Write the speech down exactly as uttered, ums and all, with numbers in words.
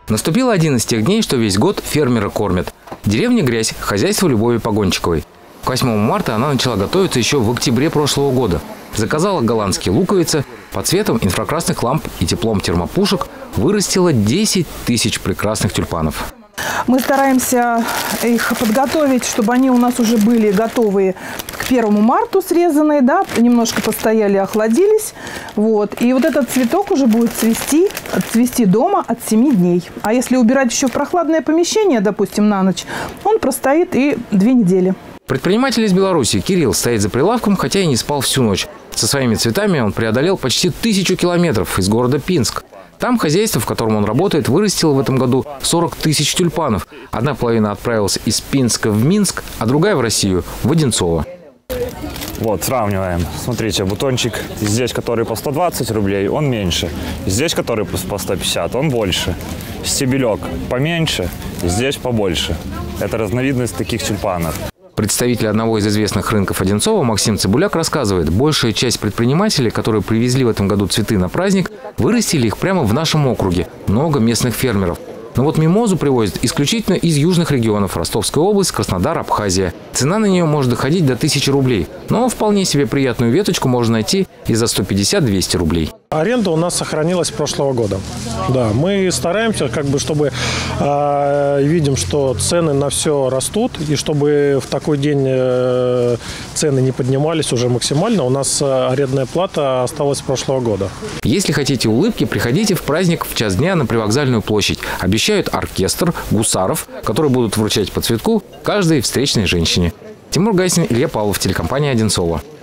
Наступил один из тех дней, что весь год фермеры кормят. Деревня Грязь, хозяйство Любови Погончиковой. К восьмому марта она начала готовиться еще в октябре прошлого года. Заказала голландские луковицы, под цветом инфракрасных ламп и теплом термопушек вырастила десять тысяч прекрасных тюльпанов. Мы стараемся их подготовить, чтобы они у нас уже были готовые к первому марту срезанные, да, немножко постояли, охладились. Вот. И вот этот цветок уже будет цвести, цвести дома от семи дней. А если убирать еще в прохладное помещение, допустим, на ночь, он простоит и две недели. Предприниматель из Беларуси Кирилл стоит за прилавком, хотя и не спал всю ночь. Со своими цветами он преодолел почти тысячу километров из города Пинск. Там хозяйство, в котором он работает, вырастило в этом году сорок тысяч тюльпанов. Одна половина отправилась из Пинска в Минск, а другая в Россию, в Одинцово. Вот, сравниваем. Смотрите, бутончик здесь, который по сто двадцать рублей, он меньше. Здесь, который по сто пятьдесят, он больше. Стебелек поменьше, здесь побольше. Это разновидность таких тюльпанов. Представитель одного из известных рынков Одинцова Максим Цибуляк рассказывает, большая часть предпринимателей, которые привезли в этом году цветы на праздник, вырастили их прямо в нашем округе. Много местных фермеров. Но вот мимозу привозят исключительно из южных регионов – Ростовская область, Краснодар, Абхазия. Цена на нее может доходить до тысячи рублей. Но вполне себе приятную веточку можно найти и за сто пятьдесят — двести рублей. Аренда у нас сохранилась с прошлого года. Да, мы стараемся, как бы, чтобы э, видим, что цены на все растут, и чтобы в такой день э, цены не поднимались уже максимально, у нас арендная плата осталась с прошлого года. Если хотите улыбки, приходите в праздник в час дня на Привокзальную площадь. Обещают оркестр, гусаров, которые будут вручать по цветку каждой встречной женщине. Тимур Гайсин, Илья Павлов, телекомпания «Одинцово».